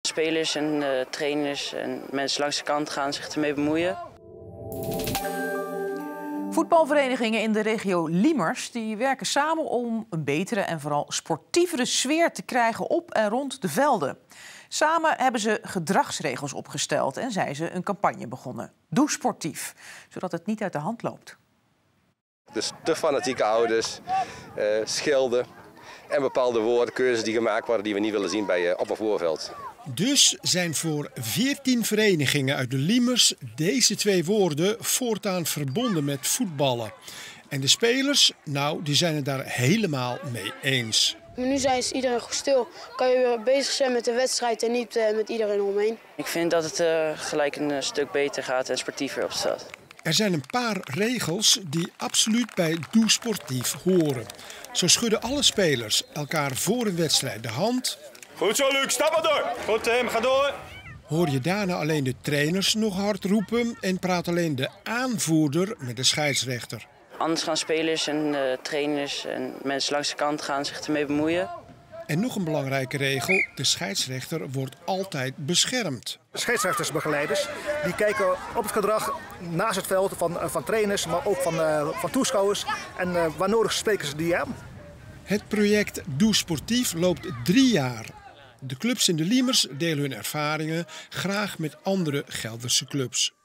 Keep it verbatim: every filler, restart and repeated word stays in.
Spelers en uh, trainers en mensen langs de kant gaan zich ermee bemoeien. Voetbalverenigingen in de regio Liemers die werken samen om een betere en vooral sportievere sfeer te krijgen op en rond de velden. Samen hebben ze gedragsregels opgesteld en zijn ze een campagne begonnen. Doe sportief, zodat het niet uit de hand loopt. Dus te fanatieke ouders, uh, schilden en bepaalde woordkeuzes die gemaakt worden die we niet willen zien bij, uh, op een voorveld. Dus zijn voor veertien verenigingen uit de Liemers deze twee woorden voortaan verbonden met voetballen. En de spelers, nou, die zijn het daar helemaal mee eens. Nu zijn ze iedereen goed stil. Kan je weer bezig zijn met de wedstrijd en niet uh, met iedereen omheen. Ik vind dat het uh, gelijk een uh, stuk beter gaat en sportiever op staat. Er zijn een paar regels die absoluut bij Doe Sportief horen. Zo schudden alle spelers elkaar voor een wedstrijd de hand. Goed zo, Luc. Stap maar door. Goed, Tim. Ga door. Hoor je daarna alleen de trainers nog hard roepen en praat alleen de aanvoerder met de scheidsrechter. Anders gaan spelers en uh, trainers en mensen langs de kant gaan zich ermee bemoeien. En nog een belangrijke regel, de scheidsrechter wordt altijd beschermd. Scheidsrechtersbegeleiders die kijken op het gedrag naast het veld van, van trainers, maar ook van, uh, van toeschouwers. En uh, waar nodig spreken ze die aan. Het project Doe Sportief loopt drie jaar. De clubs in de Liemers delen hun ervaringen graag met andere Gelderse clubs.